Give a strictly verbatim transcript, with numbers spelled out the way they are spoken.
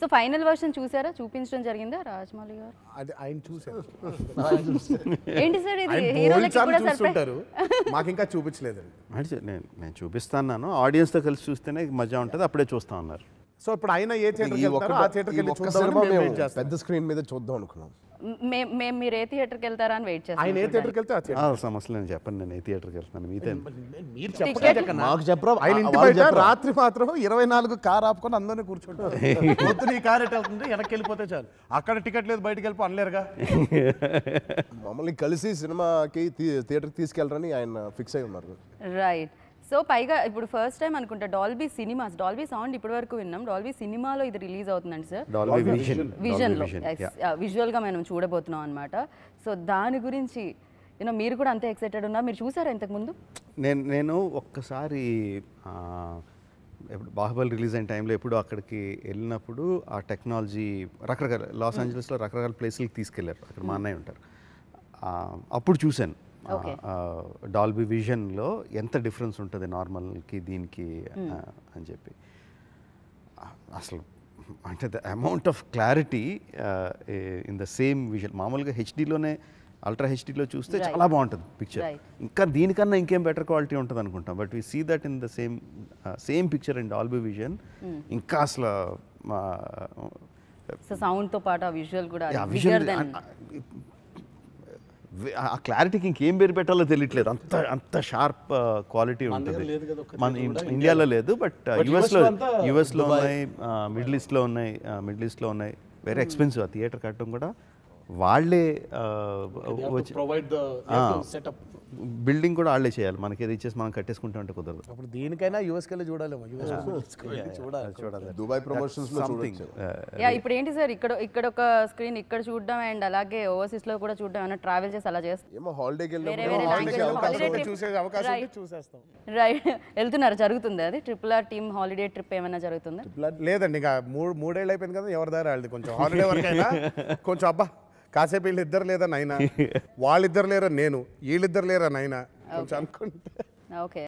So final version చూసారా? చూపించడం జరిగిందా రాజమౌళి గారు? అది ఆయన చూసారు. ఏంటి సార్ ఇది హీరోలకి కూడా చూస్తుంటారు, మాకు ఇంకా చూపించలేదు. నేను నేను చూపిస్తాను, ఆడియన్స్తో కలిసి చూస్తేనే మజా ఉంటుంది, అప్పుడే చూస్తా ఉన్నారు. సో ఇప్పుడు ఆయన ఏ థియేటర్కి వెళ్తారో ఆ థియేటర్కి వెళ్ళి చూద్దాం, పెద్ద స్క్రీన్ మీద చూద్దాం అనుకున్నాం. మేము మీరు ఏ థియేటర్కి వెళ్తారా అని వెయిట్ చేస్తాం. ఆయన ఏ థియేటర్కి వెళ్తే ఆ థియేటర్. సమస్య నేను చెప్పండి, నేను ఏ థియేటర్కి వెళ్తున్నాను, మీతో మీరు చెప్పండి. మాకు చెప్పరా? ఆయన ఇంటి బయట రాత్రి మాత్రం ఇరవై నాలుగు కార్ ఆపుకొని అందరినీ కూర్చుంటారు. పొద్దున ఈ కార్ ఎట్ వెళ్తుంటే వెనక్కి వెళ్ళిపోతే చాలు, అక్కడ టికెట్ లేదు బయటకు వెళ్ళిపో అనలేరుగా. మమ్మల్ని కలిసి సినిమాకి థియేటర్కి తీసుకెళ్ళరని ఆయన ఫిక్స్ అయి ఉన్నారు. రైట్. సో పైగా ఇప్పుడు ఫస్ట్ టైం అనుకుంటా డాల్బీ సినిమాస్, డాల్బీ సౌండ్ ఇప్పటి వరకు విన్నాం, డాల్బీ సినిమాలో ఇది రిలీజ్ అవుతుందండి సార్. డాల్బీ విజన్, విజన్లో విజువల్గా మనం చూడబోతున్నాం అనమాట. సో దాని గురించి యూనో మీరు కూడా అంతే ఎక్సైటెడ్ ఉన్నా, మీరు చూసారా ఇంతకుముందు? నేను నేను ఒక్కసారి ఎప్పుడు బాహుబలి రిలీజ్ అయిన టైంలో ఎప్పుడు అక్కడికి వెళ్ళినప్పుడు ఆ టెక్నాలజీ రకరకాల లాస్ ఏంజలస్లో రకరకాల ప్లేసులకి తీసుకెళ్లారు, అక్కడ మా అన్నయ్య ఉంటారు, అప్పుడు చూశాను డాల్బీ విజన్లో ఎంత డిఫరెన్స్ ఉంటుంది నార్మల్కి దీనికి అని చెప్పి. అసలు అంటే the amount of clarity in the same vision, మామూలుగా హెచ్డీలోనే అల్ట్రా హెచ్డీలో చూస్తే చాలా బాగుంటుంది పిక్చర్, ఇంకా దీనికన్నా ఇంకేం బెటర్ క్వాలిటీ ఉంటుంది అనుకుంటాం, but we see that in the same same picture in Dolby vision. ఇంకా అసలు సౌండ్తో పాటు ఆ విజువల్ కూడా ఆ క్లారిటీకి ఇంకేం పేరు పెట్టాలో తెలియట్లేదు, అంత అంత షార్ప్ క్వాలిటీ ఉంటుంది. మన ఇండియాలో లేదు, బట్ యుఎస్లో యుఎస్లో ఉన్నాయి, మిడిల్ ఈస్ట్లో ఉన్నాయి, మిడిల్ ఈస్ట్లో ఉన్నాయి. వెరీ ఎక్స్పెన్సివ్ ఆ థియేటర్ కట్టడం కూడా, వాళ్ళే వచ్చి బిల్డింగ్ కూడా వాళ్ళే చేయాలి, మనకి ఏది ఇచ్చేసి మనం కట్టేసుకుంటా ఉంటే కుదరదు. అప్పుడు దీనికైనా యూఎస్కి వెళ్ళి చూడాలేమో, చూడాలి దుబాయ్ ప్రమోషన్స్ లో సంథింగ్. యా ఇప్పుడు ఏంటి సార్ ఇక్కడ ఇక్కడ ఒక స్క్రీన్ ఇక్కడ చూడడం అండ్ అలాగే ఓవర్సీస్ లో కూడా చూడడం, ఏమైనా ట్రావెల్ చేసి అలా చేస్తాం, ఏమో హాలిడేకి చూసే అవకాశం ఉంటే చూసేస్తాం. రైట్. వెళ్తున్నారు, జరుగుతుంది అది triple R team holiday trip ఏమైనా జరుగుతుందా? లేదండి, ఇంకా మూడు మూడేళ్ళు అయిపోయింది కదా, ఎవరి దారి వాళ్ళది. కొంచెం హాలిడే వరకైనా కొంచెం అబ్బా కాసేపు వీళ్ళు ఇద్దరు లేదా నైనా, వాళ్ళిద్దరు లేరా నేను, వీళ్ళిద్దరు లేరా నైనా కొంచెం అనుకుంటే. ఓకే.